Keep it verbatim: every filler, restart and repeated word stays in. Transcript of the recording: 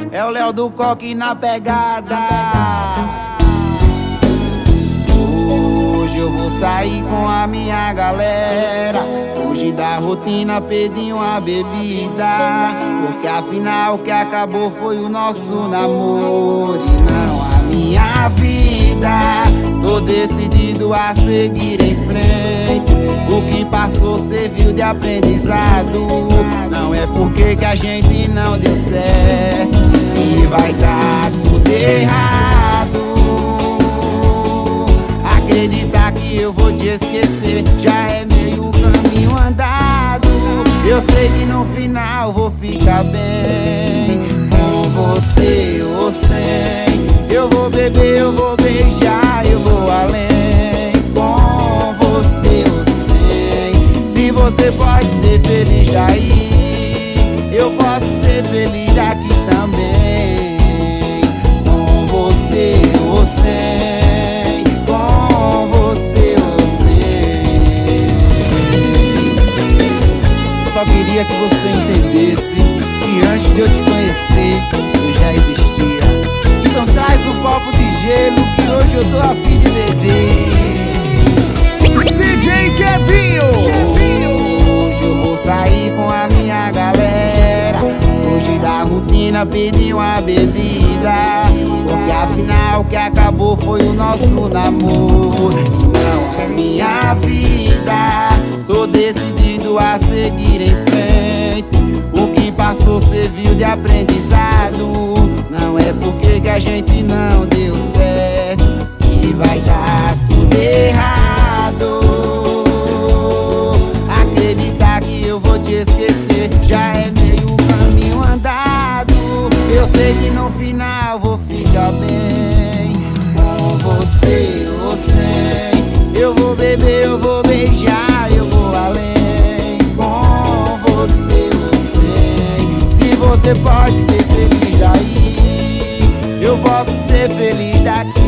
É o Léo do Coque na pegada. Hoje eu vou sair com a minha galera, fugir da rotina, pedir uma bebida, porque afinal o que acabou foi o nosso namoro e não a minha vida. Tô decidido a seguir em frente, o que passou serviu de aprendizado. Não é porque que a gente não deu certo e vai dar tudo errado. Acreditar que eu vou te esquecer já é meio caminho andado. Eu sei que no final vou ficar bem, com você ou sem. Eu vou beber, eu vou beijar, eu vou além, com você ou sem. Se você pode ser feliz daí, eu posso ser feliz daqui também, com você ou sem, com você ou sem. Só queria que você entendesse que antes de eu te conhecer eu já existia. Então traz um copo de gelo que hoje eu tô a fim de beber. D J Kevinho. Hoje eu vou sair com a minha galera, fugir da rotina, pedir uma bebida, porque afinal o que acabou foi o nosso namoro e não a minha vida. Tô decidido a seguir em frente, o que passou serviu de aprendizado. Não é porque que a gente não deu certo que vai dar tudo errado. Acreditar que eu vou te esquecer já é meio caminho andado. Eu sei que no final vou ficar bem, com você ou sem. Eu vou beber, eu vou beijar, eu vou além, com você ou sem. Se você pode ser feliz daí, eu posso ser feliz daqui.